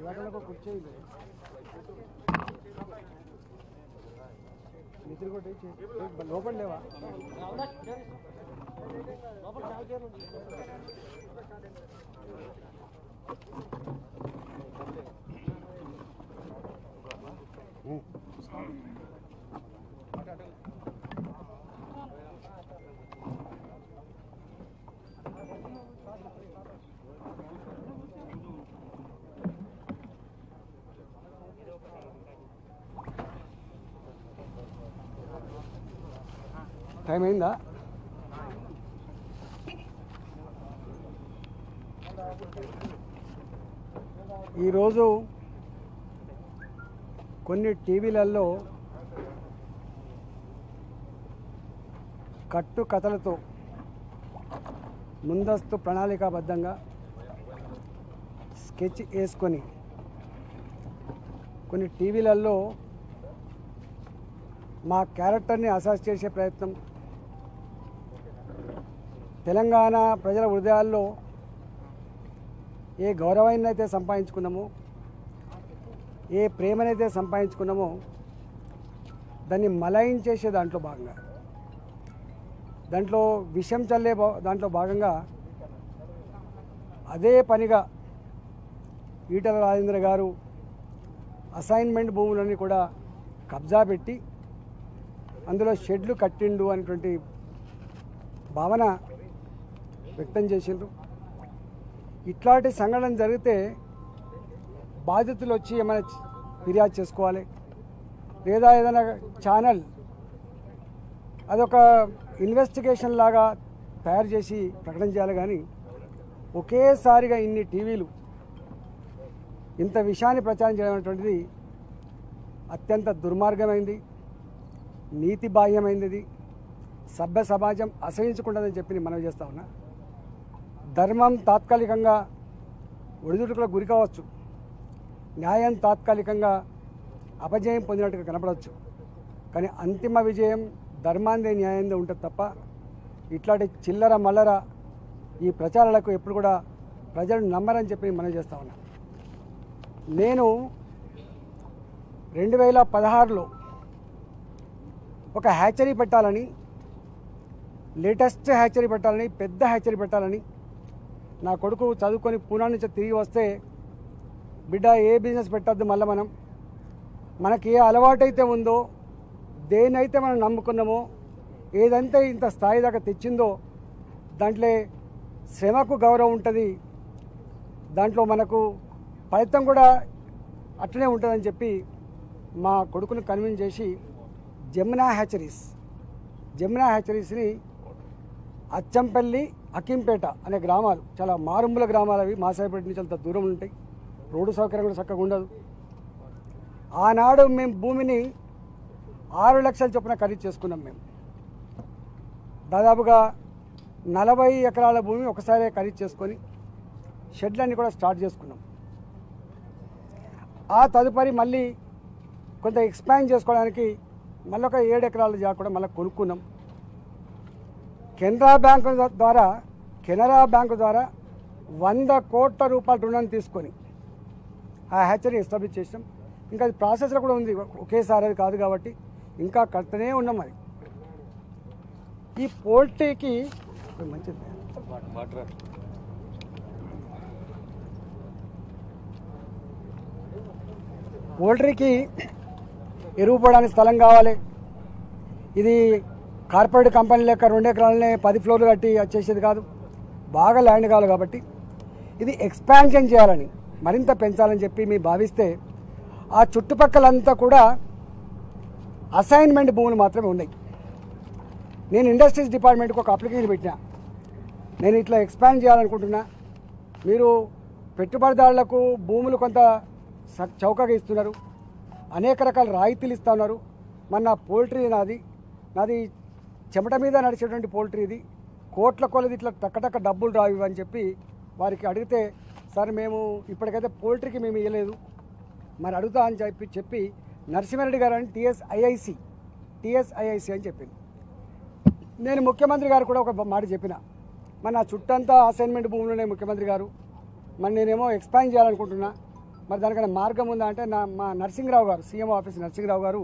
లోపల లేవా టైం అయిందా? ఈరోజు కొన్ని టీవీలలో కట్టు కథలతో ముందస్తు ప్రణాళికాబద్ధంగా స్కెచ్ వేసుకొని కొన్ని టీవీలలో మా క్యారెక్టర్ని అసెస్ చేసే ప్రయత్నం, తెలంగాణ ప్రజల హృదయాల్లో ఏ గౌరవాన్ని అయితే సంపాదించుకున్నామో, ఏ ప్రేమనైతే సంపాదించుకున్నామో దాన్ని మలయించేసే దాంట్లో భాగంగా, దాంట్లో విషం చల్లే దాంట్లో భాగంగా అదే పనిగా ఈటల రాజేంద్ర గారు అసైన్మెంట్ భూములన్నీ కూడా కబ్జా పెట్టి అందులో షెడ్లు కట్టిండు అనేటువంటి భావన వ్యక్తం చేసిండ్రు. ఇట్లాంటి సంఘటన జరిగితే బాధితులు వచ్చి ఏమైనా ఫిర్యాదు చేసుకోవాలి, లేదా ఏదైనా ఛానల్ అదొక ఇన్వెస్టిగేషన్ లాగా తయారు చేసి ప్రకటన చేయాలి. కానీ ఒకేసారిగా ఇన్ని టీవీలు ఇంత విషయాన్ని ప్రచారం చేయడం అనేటువంటిది అత్యంత దుర్మార్గమైంది, నీతి బాహ్యమైంది. సభ్య సమాజం అసహించుకుంటుందని చెప్పి నేను మనవి చేస్తా ఉన్నా. ధర్మం తాత్కాలికంగా ఒడిదుడుకులకు గురి కావచ్చు, న్యాయం తాత్కాలికంగా అపజయం పొందినట్టుగా కనపడవచ్చు, కానీ అంతిమ విజయం ధర్మాందే న్యాయందే ఉంటుంది తప్ప ఇట్లాంటి చిల్లర మల్లర ఈ ప్రచారాలకు ఎప్పుడు కూడా ప్రజలు నమ్మరని చెప్పి మనవి చేస్తా ఉన్నా. నేను 2016లో ఒక హ్యాచరీ పెట్టాలని, లేటెస్ట్ హ్యాచరీ పెట్టాలని, పెద్ద హ్యాచరీ పెట్టాలని నా కొడుకు చదువుకొని పూనా నుంచి తిరిగి వస్తే, బిడ్డ ఏ బిజినెస్ పెట్టద్దు, మళ్ళీ మనకి ఏ అలవాటైతే ఉందో, దేనైతే మనం నమ్ముకున్నామో, ఏదంటే ఇంత స్థాయి దాకా తెచ్చిందో దాంట్లో శ్రమకు గౌరవం ఉంటుంది, దాంట్లో మనకు ఫలితం కూడా అట్లనే ఉంటుందని చెప్పి మా కొడుకును కన్విన్స్ చేసి జమునా హ్యాచరీస్ని అచ్చంపల్లి, అకింపేట అనే గ్రామాలు, చాలా మారుమూల గ్రామాలు అవి, మాసాయిపేట నుంచి అంత దూరం ఉంటాయి, రోడ్డు సౌకర్యం కూడా చక్కగా ఉండదు. ఆనాడు మేము భూమిని 6 లక్షల చొప్పున ఖరీదు చేసుకున్నాం. మేము దాదాపుగా 40 ఎకరాల భూమి ఒకసారి ఖరీదు చేసుకొని షెడ్లన్నీ కూడా స్టార్ట్ చేసుకున్నాం. ఆ తదుపరి మళ్ళీ కొంత ఎక్స్పాండ్ చేసుకోవడానికి మళ్ళీ ఒక 7 ఎకరాల జాగా కూడా మళ్ళీ కొనుక్కున్నాం. కెనరా బ్యాంకు ద్వారా 100 కోట్ల రూపాయల రుణాన్ని తీసుకొని ఆ హ్యాచరీ ఎస్టాబ్లిష్ చేసాం. ఇంకా అది ప్రాసెస్లో కూడా ఉంది, ఒకేసారి అది కాదు కాబట్టి ఇంకా కడుతూనే ఉన్నాం. అది ఈ పోల్ట్రీకి మంచిది, పోల్ట్రీకి ఎరువు పోవడానికి స్థలం కావాలి. ఇది కార్పొరేట్ కంపెనీ లెక్క 2 ఎకరాలనే 10 ఫ్లోర్లు కట్టి వచ్చేసేది కాదు, బాగా ల్యాండ్ కావాలి. కాబట్టి ఇది ఎక్స్పాన్షన్ చేయాలని, మరింత పెంచాలని చెప్పి మేము భావిస్తే ఆ చుట్టుపక్కలంతా కూడా అసైన్మెంట్ భూములు మాత్రమే ఉన్నాయి. నేను ఇండస్ట్రీస్ డిపార్ట్మెంట్కి ఒక అప్లికేషన్ పెట్టినా, నేను ఇట్లా ఎక్స్పాండ్ చేయాలనుకుంటున్నా, మీరు పెట్టుబడిదారులకు భూములు కొంత చౌకగా ఇస్తున్నారు, అనేక రకాల రాయితీలు ఇస్తూ ఉన్నారు, మరి నా పోల్ట్రీ నాది చెమట మీద నడిచేటువంటి పోల్ట్రీ, ఇది కోట్ల కొలది ఇట్లా టక్కటక్క డబ్బులు రావు అని చెప్పి వారికి అడిగితే, సార్ మేము ఇప్పటికైతే పోల్ట్రీకి మేము ఇవ్వలేదు, మరి అడుగుతా అని చెప్పి నరసింహారెడ్డి గారు అని టీఎస్ఐఐసి అని చెప్పింది. నేను ముఖ్యమంత్రి గారు కూడా ఒక మాట చెప్పిన, మరి నా చుట్టంతా అసైన్మెంట్ భూములునే ముఖ్యమంత్రి గారు, మరి నేనేమో ఎక్స్పాండ్ చేయాలనుకుంటున్నా, మరి దానికన్నా మార్గం ఉందా అంటే మా నరసింహరావు గారు సీఎం ఆఫీస్ నరసింహరావు గారు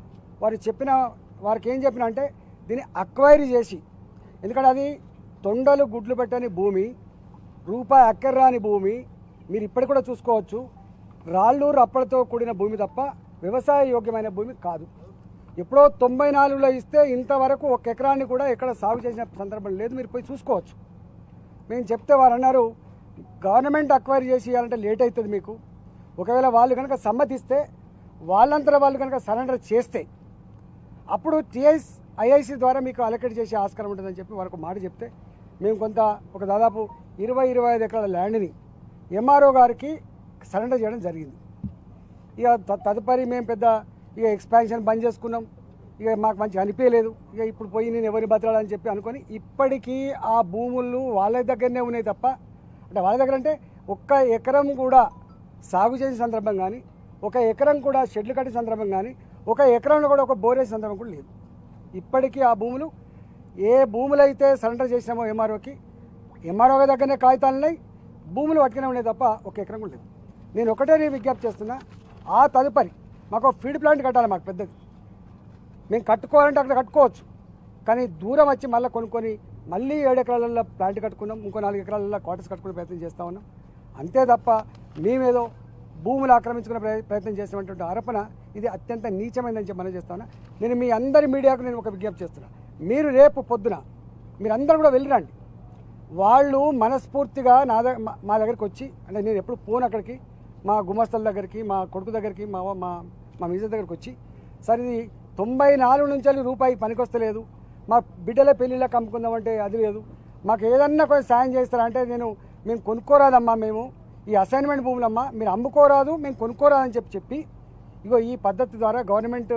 వారికి ఏం చెప్పినా అంటే దీన్ని అక్వైరీ చేసి, ఎందుకంటే అది తొండలు గుడ్లు పెట్టని భూమి, రూపాయి అక్కర్రాని భూమి, మీరు ఇప్పటికి కూడా చూసుకోవచ్చు, రాళ్ళు రప్పలతో కూడిన భూమి తప్ప వ్యవసాయ యోగ్యమైన భూమి కాదు. ఎప్పుడో 94లో ఇస్తే ఇంతవరకు ఒక ఎకరాన్ని కూడా ఎక్కడ సాగు చేసిన సందర్భం లేదు, మీరు పోయి చూసుకోవచ్చు. మేము చెప్తే వారు అన్నారు గవర్నమెంట్ అక్వైరీ చేసి ఇవ్వాలంటే లేట్ అవుతుంది మీకు, ఒకవేళ వాళ్ళు కనుక సమ్మతిస్తే వాళ్ళంతా వాళ్ళు కనుక సరెండర్ చేస్తే అప్పుడు ఐఐసి ద్వారా మీకు అలొకేట్ చేసే ఆస్కారం ఉంటుందని చెప్పి వారికి మాట చెప్తే మేము ఒక దాదాపు 20-25 ఎకరాల ల్యాండ్ని ఎంఆర్ఓ గారికి సరెండర్ చేయడం జరిగింది. ఇక తదుపరి మేము ఇక ఎక్స్పాన్షన్ బంద్ చేసుకున్నాం. ఇక మాకు మంచిగా అనిపించలేదు. ఇక ఇప్పుడు పోయి నేను ఎవరిని బతకాలని చెప్పి అనుకొని ఇప్పటికీ ఆ భూములు వాళ్ళ దగ్గరనే ఉన్నాయి తప్ప, అంటే వాళ్ళ దగ్గర అంటే ఒక్క ఎకరం కూడా సాగు చేసే సందర్భం కానీ, ఒక ఎకరం కూడా షెడ్లు కట్టే సందర్భం కానీ, ఒక ఎకరంలో కూడా ఒక బోరేసే సందర్భం కూడా లేదు. ఇప్పటికీ ఆ భూములు ఏ భూములు అయితే సరెండర్ చేసినామో ఎంఆర్ఓ దగ్గరనే కాగితాలు ఉన్నాయి, భూములు పట్టుకునే ఉన్నాయి తప్ప ఒక ఎకరం కూడా లేదు. నేను ఒకటే విజ్ఞప్తి చేస్తున్నా, ఆ తదుపరి మాకు ఫీడ్ ప్లాంట్ కట్టాలి, మాకు పెద్దది. మేము కట్టుకోవాలంటే అక్కడ కట్టుకోవచ్చు, కానీ దూరం వచ్చి మళ్ళీ కొనుక్కొని మళ్ళీ 7 ఎకరాలలో ప్లాంట్ కట్టుకున్నాం, ఇంకో 4 ఎకరాలలో క్వార్టర్స్ కట్టుకునే ప్రయత్నం చేస్తూ ఉన్నాం. అంతే తప్ప మేమేదో భూములు ఆక్రమించుకునే ప్రయత్నం చేసినటువంటి ఆరోపణ ఇది అత్యంత నీచమైందని చెప్పి మనం చేస్తాను. నేను మీ అందరి మీడియాకు నేను ఒక విజ్ఞప్తి చేస్తున్నా, మీరు రేపు పొద్దున మీరందరూ కూడా వెళ్ళిరండి. వాళ్ళు మనస్ఫూర్తిగా మా దగ్గరికి వచ్చి, అంటే నేను ఎప్పుడు పోను అక్కడికి, మా గుమస్తల దగ్గరికి, మా కొడుకు దగ్గరికి, మా మిజర్ దగ్గరికి వచ్చి, సరే ఇది 94 నుంచి రూపాయి పనికొస్తలేదు, మా బిడ్డల పెళ్ళిళ్ళకి అమ్ముకుందామంటే అది లేదు, మాకు ఏదన్నా కొంచెం సాయం చేస్తారా అంటే మేము కొనుక్కోరాదమ్మా, మేము ఈ అసైన్మెంట్ భూములమ్మా, మీరు అమ్ముకోరాదు, మేము కొనుక్కోరాదని చెప్పి ఇగో ఈ పద్ధతి ద్వారా గవర్నమెంట్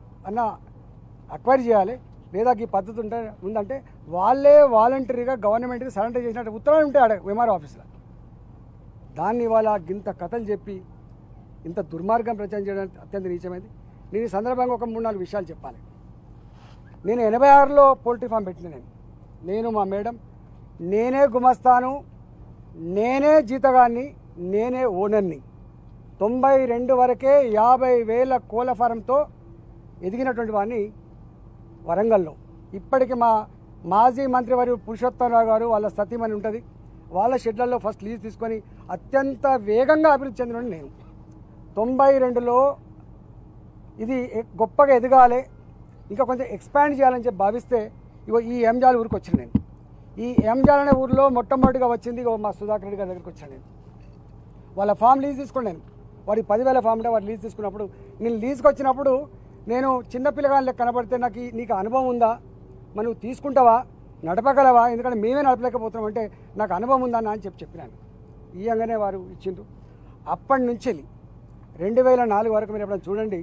అక్వైరీ చేయాలి, లేదా ఈ పద్ధతి ఉందంటే వాళ్ళే వాలంటరీగా గవర్నమెంట్కి సరెండర్ చేసినట్టు ఉత్తరాలు ఉంటాయి ఆడ ఎంఆర్ఓ ఆఫీస్లో. దాన్ని ఇవాళ ఇంత కథలు చెప్పి ఇంత దుర్మార్గం ప్రచారం చేయడం అత్యంత నీచమైంది. నేను ఈ సందర్భంగా ఒక 3-4 విషయాలు చెప్పాలి. నేను 86లో పోల్ట్రీ ఫామ్ పెట్టిన నేను మా మేడం, నేనే గుమస్తాను, నేనే జీతగాన్ని, నేనే ఓనర్ని. 92 వరకే 50,000 కోళ్ళ ఫారంతో ఎదిగినటువంటి వాడిని వరంగల్లో. ఇప్పటికి మా మాజీ మంత్రివర్యులు పురుషోత్తమరావు గారు వాళ్ళ సతీమణి ఉంటుంది, వాళ్ళ షెడ్లలో ఫస్ట్ లీజ్ తీసుకొని అత్యంత వేగంగా అభివృద్ధి చెందిన నేను. 92లో ఇది గొప్పగా ఎదగాలి, ఇంకా కొంచెం ఎక్స్పాండ్ చేయాలని చెప్పి భావిస్తే ఇగో ఈ ఎంజాల ఊరికి వచ్చిన నేను. ఈ ఎంజాల్ అనే ఊరిలో మొట్టమొదటిగా వచ్చింది మా సుధాకర్ రెడ్డి గారి దగ్గరికి వచ్చాను నేను. వాళ్ళ ఫామ్ లీజ్ తీసుకున్నాను. వాడికి 10,000 ఫామ్ ఉంటే వాడు లీజ్ తీసుకున్నప్పుడు, నేను లీజ్కి వచ్చినప్పుడు నేను చిన్నపిల్లగాళ్ళకి కనబడితే నీకు అనుభవం ఉందా, మరి నువ్వు తీసుకుంటావా, నడపగలవా, ఎందుకంటే మేమే నడపలేకపోతున్నాం అంటే నాకు అనుభవం ఉందా అని చెప్పినాను. ఇయ్యంగానే వారు ఇచ్చిండ్రు. అప్పటి నుంచి 2004 వరకు మీరు ఎప్పుడైనా చూడండి,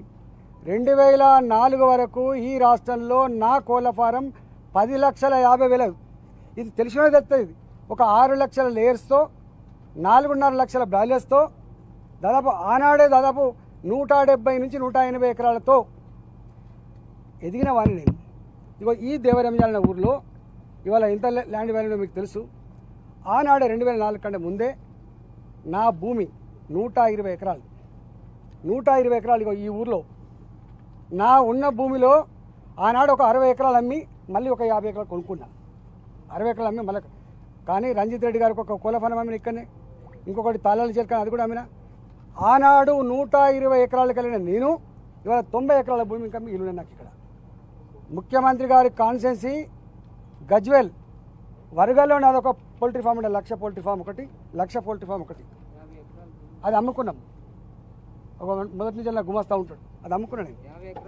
2004 వరకు ఈ రాష్ట్రంలో నా కోళ్ళ ఫారం 10,50,000. ఇది తెలిసిన తెలుస్తుంది. ఒక 6 లక్షల లేయర్స్తో 4.5 లక్షల బ్రాయిలర్స్తో దాదాపు ఆనాడే దాదాపు 170 నుంచి 180 ఎకరాలతో ఎదిగిన వాడిని నేను. ఇగో ఈ దేవరంజాల ఊరిలో ఇవాళ ఎంత ల్యాండ్ వాల్యూ మీకు తెలుసు. ఆనాడే 2004 కంటే ముందే నా భూమి 120 ఎకరాలు. 120 ఎకరాలు ఇగో ఈ ఊరిలో నా ఉన్న భూమిలో ఆనాడు ఒక 60 ఎకరాలు అమ్మి మళ్ళీ ఒక 50 ఎకరాలు కొనుక్కున్నా. 60 ఎకరాలు అమ్మి మళ్ళీ, కానీ రంజిత్ రెడ్డి గారికి ఒక కోళ్ళ ఫారం అమ్మిన ఇక్కడనే, ఇంకొకటి తాళాలు చేరుకొని అది కూడా అమ్మిన. ఆనాడు 120 ఎకరాలకు వెళ్ళిన నేను ఇవాళ 90 ఎకరాల భూమి ఇంకా ఇల్లు నాకు ఇక్కడ. ముఖ్యమంత్రి గారి కాన్స్టిట్యున్సీ గజ్వేల్ వరగల్లో నాదొక పోల్ట్రీ ఫామ్ ఉండే, 1,00,000 పోల్ట్రీ ఫామ్ ఒకటి, 1,00,000 పోల్ట్రీ ఫామ్ ఒకటి, అది అమ్ముకున్నాం. ఒక మొదటి నుంచి అలా గుమస్తా ఉంటాడు, అది అమ్ముకున్నా నేను.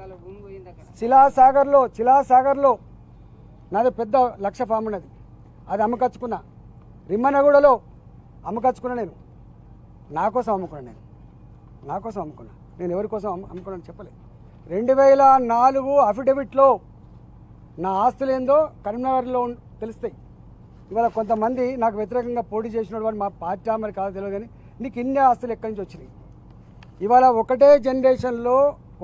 చిలాసాగర్లో నాది పెద్ద 1,00,000 ఫామ్ ఉన్నది, అది అమ్మకచ్చుకున్నా. రిమ్మనగూడలో అమ్మకచ్చుకున్నా నేను, నా కోసం అమ్ముకున్నా. నేను ఎవరి కోసం అమ్ముకున్నాను చెప్పలేదు. 2004 అఫిడవిట్లో నా ఆస్తులు ఏందో కరీంనగర్లో తెలుస్తాయి. ఇవాళ కొంతమంది నాకు వ్యతిరేకంగా పోటీ చేసిన వాళ్ళు మా పార్టీ మరి కాదో తెలియదు, కానీ నీకు ఇన్ని ఆస్తులు ఎక్కడి నుంచి వచ్చినాయి? ఇవాళ ఒకటే జనరేషన్లో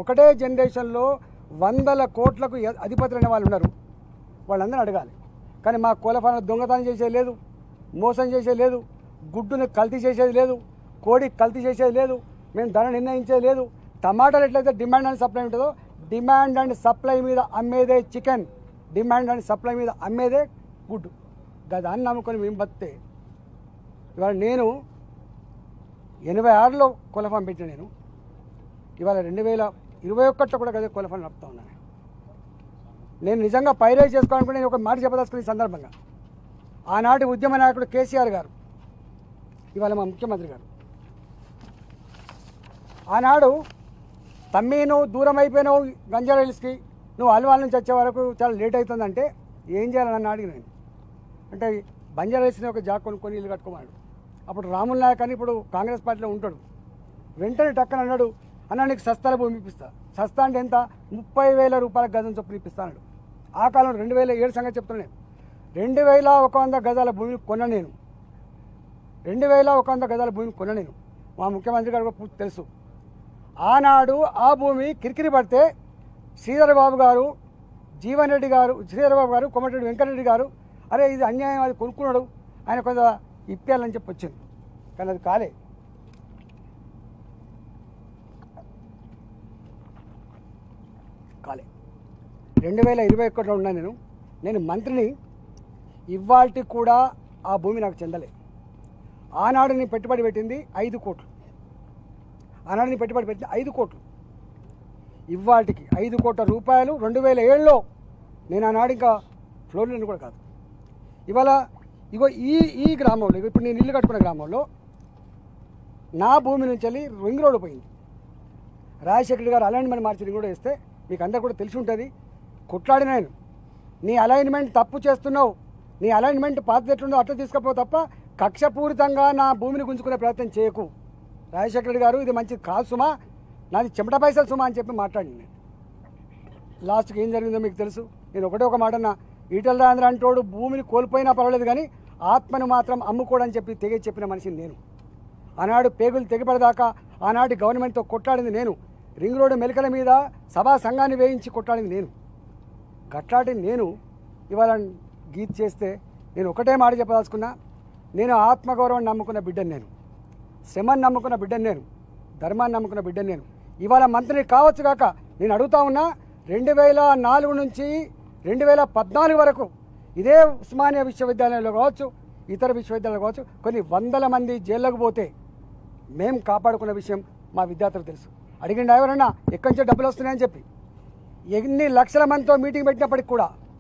100 కోట్లకు అధిపతులైన వాళ్ళు ఉన్నారు, వాళ్ళందరూ అడగాలి. కానీ మా కోళ్ళ ఫారం దొంగతనం చేసేది లేదు, మోసం చేసేది లేదు, గుడ్డుని కల్తీ చేసేది లేదు, కోడి కల్తీ చేసేది లేదు, మేము ధర నిర్ణయించేది లేదు. టమాటాలు ఎట్లయితే డిమాండ్ అండ్ సప్లై ఉంటుందో డిమాండ్ అండ్ సప్లై మీద అమ్మేదే చికెన్, డిమాండ్ అండ్ సప్లై మీద అమ్మేదే గుడ్డు. దాన్ని నమ్ముకొని మేము బతితే ఇవాళ నేను 86లో కోళ్ళ పెట్టిన నేను ఇవాళ 2021లో కూడా గదే కోళ్ళ నడుపుతా ఉన్నాను. నేను నిజంగా పైరేజ్ చేసుకోవాలనుకుంటే నేను ఒక మాట చెప్పదలుచుకునే సందర్భంగా ఆనాటి ఉద్యమ నాయకుడు కేసీఆర్ గారు, ఇవాళ మా ముఖ్యమంత్రి గారు, ఆనాడు తమ్మి నువ్వు దూరం అయిపోయినావు గంజారా హిల్స్కి, నువ్వు అల్వాల్ నుంచి వచ్చే వరకు చాలా లేట్ అవుతుందంటే ఏం చేయాలని నన్ను అడిగిన నేను. అంటే బంజారా హిల్స్ని ఒక జాక్ కొనుక్కొని ఇల్లు కట్టుకోమన్నాడు. అప్పుడు రాముల్ నాయక్ అని ఇప్పుడు కాంగ్రెస్ పార్టీలో ఉంటాడు. వెంటనే టక్కన అన్నాడు, అన్న నీకు సస్తాల భూమి ఇప్పిస్తా. సస్తా అంటే ఎంత? 30,000 రూపాయల గజం చొప్పున ఇప్పిస్తాడు. ఆ కాలంలో 2007 సంగతి చెప్తున్నాను. 2100 గజాల భూమిని కొన్న నేను, 2100 గజాల భూమిని కొన్న నేను. మా ముఖ్యమంత్రి గారు పూర్తి తెలుసు. ఆనాడు ఆ భూమి కిరికిరి పడితే శ్రీధరబాబు గారు, జీవన్ రెడ్డి గారు, శ్రీధరబాబు గారు, కోమటిరెడ్డి వెంకటరెడ్డి గారు, అరే ఇది అన్యాయం, అది కొనుక్కున్నాడు, ఆయన కొంత ఇప్పేయాలని చెప్పి వచ్చింది. కానీ అది కాలే. కాలే 2021లో ఉన్నా నేను మంత్రిని. ఇవాల్టి కూడా ఆ భూమి నాకు చెందలే. ఆనాడు నేను పెట్టుబడి పెట్టింది 5 కోట్లు. ఆనాడు నేను పెట్టుబడి పెట్టింది 5 కోట్లు. ఇవాటికి 5 కోట్ల రూపాయలు 2007లో నేను ఆనాడు ఇంకా ఫ్లోర్లను కూడా కాదు. ఇవాళ ఇగో ఈ గ్రామంలో, ఇప్పుడు నేను ఇల్లు కట్టుకున్న గ్రామంలో నా భూమి నుంచి వెళ్ళి రింగ్ రోడ్డు పోయింది. రాజశేఖర్ గారు అలైన్మెంట్ మార్చి రింగ్ రోడ్ వేస్తే మీకు అందరు కూడా తెలిసి ఉంటుంది. కొట్లాడిన నేను, నీ అలైన్మెంట్ తప్పు చేస్తున్నావు, నీ అలైన్మెంట్ పాత ఎట్లుందో అట్లా తీసుకపోవు తప్ప కక్షపూరితంగా నా భూమిని గుంజుకునే ప్రయత్నం చేయకు రాజశేఖర రెడ్డి గారు, ఇది మంచిది కాదు సుమా, నాది చెమట పైసలు సుమా అని చెప్పి మాట్లాడి నేను. లాస్ట్కి ఏం జరిగిందో మీకు తెలుసు. నేను ఒక మాట అన్నా, ఈటల రాజేంద్ర అంటోడు భూమిని కోల్పోయినా పర్వాలేదు కానీ ఆత్మను మాత్రం అమ్ముకోడని చెప్పి తెగి చెప్పిన మనిషిని నేను. ఆనాడు పేగులు తెగిపడదాకా ఆనాటి గవర్నమెంట్తో కొట్లాడింది నేను. రింగ్ రోడ్డు మెలికల మీద సభా సంఘాన్ని వేయించి కొట్లాడింది నేను. గట్లాడి నేను ఇవాళ గీత్ చేస్తే నేను ఒకటే మాట చెప్పదలుచుకున్నా, నేను ఆత్మగౌరవం నమ్ముకున్న బిడ్డను, నేను శ్రమను నమ్ముకున్న బిడ్డను, నేను ధర్మాన్ని నమ్ముకున్న బిడ్డను. నేను ఇవాళ మంత్రిని కావచ్చు కాక నేను అడుగుతా ఉన్నా, 2004 నుంచి 2014 వరకు ఇదే ఉస్మానియా విశ్వవిద్యాలయంలో కావచ్చు, ఇతర విశ్వవిద్యాలయాలు కావచ్చు, కొన్ని వందల మంది జైల్లోకి పోతే మేము కాపాడుకున్న విషయం మా విద్యార్థులకు తెలుసు. అడిగిండు ఎవరన్నా ఎక్కడి నుంచో డబ్బులు వస్తున్నాయని చెప్పి. ఎన్ని లక్షల మందితో మీటింగ్ పెట్టినప్పటికి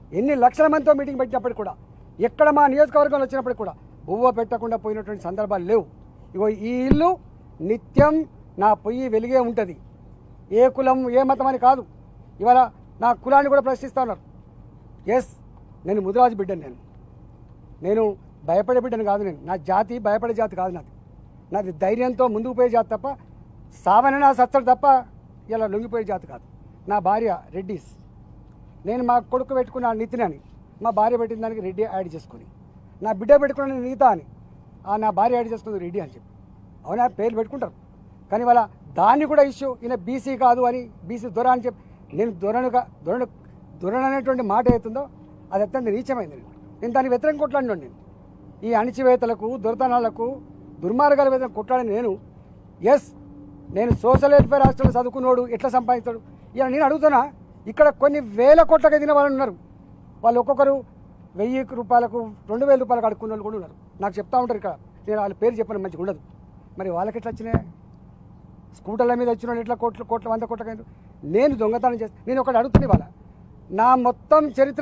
కూడా ఎక్కడ మా నియోజకవర్గంలో వచ్చినప్పటికి కూడా బువ్వ పెట్టకుండా పోయినటువంటి సందర్భాలు లేవు. ఇగో ఈ ఇల్లు నిత్యం నా పొయ్యి వెలిగే ఉంటుంది. ఏ కులం ఏ మతం అని కాదు. ఇవాళ నా కులాన్ని కూడా ప్రశ్నిస్తూ ఉన్నారు. ఎస్, నేను ముదిరాజు బిడ్డను, నేను భయపడే బిడ్డను కాదు. నా జాతి భయపడే జాతి కాదు. నాది ధైర్యంతో ముందుకు పోయే జాతి తప్ప, సావనైనా సత్తడు తప్ప ఇలా లొంగిపోయే జాతి కాదు. నా భార్య రెడ్డిస్, నేను మా కొడుకు పెట్టుకున్న నితిన్ అని, మా భార్య పెట్టిన దానికి రెడ్డి యాడ్ చేసుకుని, నా బిడ్డ పెట్టుకున్న నీత అని నా భార్య యాడ్ చేసుకుంది రెడ్డి అని చెప్పి. అవునా, పేర్లు పెట్టుకుంటారు. కానీ వాళ్ళ దాన్ని కూడా ఇష్యూ, ఈయన బీసీ కాదు అని, బీసీ దొర అని చెప్పి, నేను దొరణ అనేటువంటి మాట అవుతుందో అది అత్యంత నీచమైంది. నేను దాన్ని వ్యతిరేకంగా కొట్లాడినాను. నేను ఈ అణిచివేతలకు, దొరతనాలకు, దుర్మార్గాల వ్యతిరేకంగా కొట్లాడిన నేను. ఎస్, నేను సోషల్ వెల్ఫేర్ హాస్టల్లో చదువుకున్నాడు ఎట్లా సంపాదిస్తాడు. ఇలా నేను అడుగుతున్నా, ఇక్కడ కొన్ని వేల కోట్లకు ఎదిగిన వాళ్ళు ఉన్నారు. వాళ్ళు ఒక్కొక్కరు 1000 రూపాయలకు 2000 రూపాయలకు అడుక్కున్న వాళ్ళు కూడా ఉన్నారు. నాకు చెప్తా ఉంటారు ఇక్కడ, నేను వాళ్ళ పేరు చెప్పిన మంచిగా ఉండదు. మరి వాళ్ళకి ఎట్లా వచ్చినాయి? స్కూటర్ల మీద వచ్చిన ఎట్లా కోట్లు 100 కోట్లకైనా. నేను దొంగతనం చేస్తాను. నేను ఒకటి అడుగుతుంది, వాళ్ళ నా మొత్తం చరిత్ర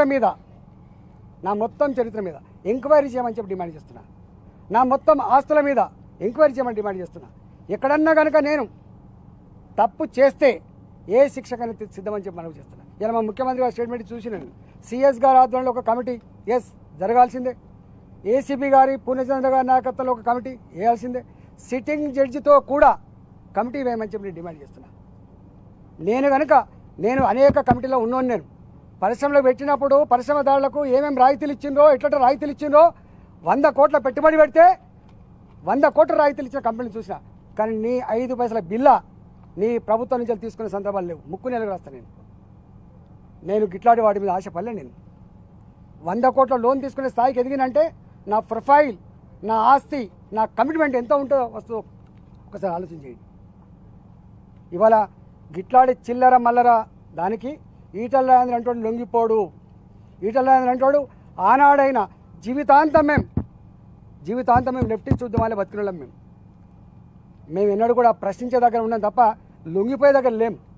మీద ఎంక్వైరీ చేయమని చెప్పి డిమాండ్ చేస్తున్నా. నా మొత్తం ఆస్తుల మీద ఎంక్వైరీ చేయమని డిమాండ్ చేస్తున్నా. ఎక్కడన్నా కనుక నేను తప్పు చేస్తే ఏ శిక్షకైనా సిద్ధమని చెప్పి మనవి చేస్తున్నా. ఇలా మా ముఖ్యమంత్రి గారి స్టేట్మెంట్ చూసి నేను సిఎస్ గారి ఆధ్వర్యంలో ఒక కమిటీ జరగాల్సిందే. ఏసీబీ గారి పూర్ణచంద్ర గారి నాయకత్వంలో ఒక కమిటీ వేయాల్సిందే. సిట్టింగ్ జడ్జితో కూడా కమిటీ వేయమని చెప్పి నేను డిమాండ్ చేస్తున్నా. నేను అనేక కమిటీలో ఉన్నాను. నేను పరిశ్రమలో పెట్టినప్పుడు పరిశ్రమదారులకు ఏమేమి రాయితీలు ఇచ్చిండ్రో, ఎట్లా రాయితీలు ఇచ్చిండ్రో, 100 కోట్ల పెట్టుబడి పెడితే 100 కోట్ల రాయితీలు ఇచ్చిన కంపెనీని చూసినా. కానీ నీ 5 పైసల బిల్లా నీ ప్రభుత్వం నుంచి తీసుకునే సందర్భాలు లేవు. ముక్కు నెలకు రాస్తాను నేను గిట్లాంటి వాటి మీద ఆశపడలే. నేను 100 కోట్ల లోన్ తీసుకునే స్థాయికి ఎదిగినంటే నా ప్రొఫైల్, నా ఆస్తి, నా కమిట్మెంట్ ఎంత ఉంటుందో వస్తుందో ఒకసారి ఆలోచన చేయండి. ఇవాళ గిట్లాడి చిల్లర మల్లర దానికి ఈటల రాజేంద్ర అంటోడు లొంగిపోడు. ఈటల రాజేంద్ర అంటోడు ఆనాడైనా జీవితాంతం మేము లెఫ్టిస్ట్ ఉద్యమాలే బతికిన వాళ్ళం. మేము ఎన్నడూ కూడా ప్రశ్నించే దగ్గర ఉన్నాం తప్ప లొంగిపోయే దగ్గర లేం.